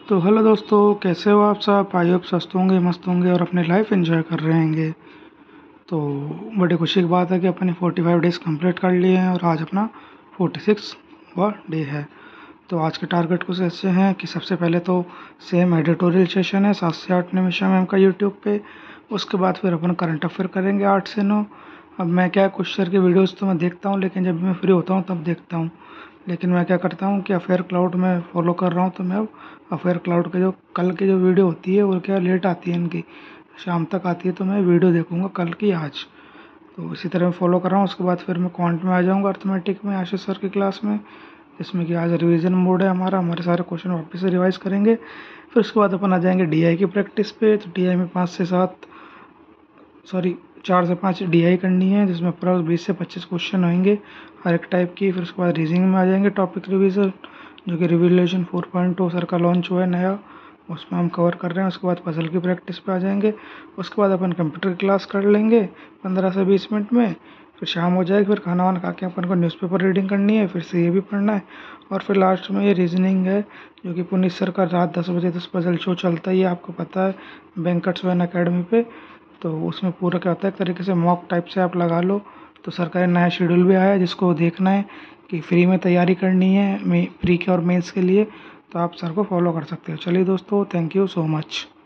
तो हेलो दोस्तों, कैसे हो आप सब। आई होप स्वस्थ होंगे, मस्त होंगे और अपनी लाइफ एंजॉय कर रहे होंगे। तो बड़ी खुशी की बात है कि अपने 45 डेज़ कंप्लीट कर लिए हैं और आज अपना 46वां डे है। तो आज के टारगेट कुछ ऐसे हैं कि सबसे पहले तो सेम एडिटोरियल सेशन है 7 से 8 निमिषा मैम का यूट्यूब पे। उसके बाद फिर अपन करंट अफेयर करेंगे 8 से 9। अब मैं क्या, कुछ सर की वीडियोज़ तो मैं देखता हूँ, लेकिन जब मैं फ्री होता हूँ तब देखता हूँ। लेकिन मैं क्या करता हूँ कि अफेयर क्लाउड में फॉलो कर रहा हूँ, तो मैं अब अफेयर क्लाउड के जो कल की जो वीडियो होती है वो क्या लेट आती है, इनकी शाम तक आती है, तो मैं वीडियो देखूँगा कल की आज। तो इसी तरह मैं फॉलो कर रहा हूँ। उसके बाद फिर मैं क्वांट में आ जाऊँगा, अर्थमेटिक में आशीष सर की क्लास में, जिसमें कि आज रिवीजन मोड है हमारा। हमारे सारे क्वेश्चन वापस से रिवाइज करेंगे। फिर उसके बाद अपन आ जाएंगे डीआई की प्रैक्टिस पे। तो डीआई में 4 से 5 डीआई करनी है, जिसमें अप्रॉक्स 20 से 25 क्वेश्चन होंगे हर एक टाइप की। फिर उसके बाद रीजनिंग में आ जाएंगे टॉपिक रिवीजन, जो कि रिविलेशन 4.0 सर का लॉन्च हुआ है नया, उसमें हम कवर कर रहे हैं। उसके बाद पजल की प्रैक्टिस पे आ जाएंगे। उसके बाद अपन कंप्यूटर की क्लास कर लेंगे 15 से 20 मिनट में। फिर शाम हो जाएगी, फिर खाना वाना खा के अपन को न्यूज़पेपर रीडिंग करनी है, फिर से ये भी पढ़ना है। और फिर लास्ट में ये रीजनिंग है, जो कि पुनीत सर का रात 10 बजे 10 पजल शो चलता ही है, आपको पता है, वेंकट अकेडमी पे। तो उसमें पूरा क्या होता है, एक तरीके से मॉक टाइप से आप लगा लो। तो सर का नया शेड्यूल भी आया है, जिसको देखना है कि फ्री में तैयारी करनी है प्री के और मेंस के लिए, तो आप सर को फॉलो कर सकते हो। चलिए दोस्तों, थैंक यू सो मच।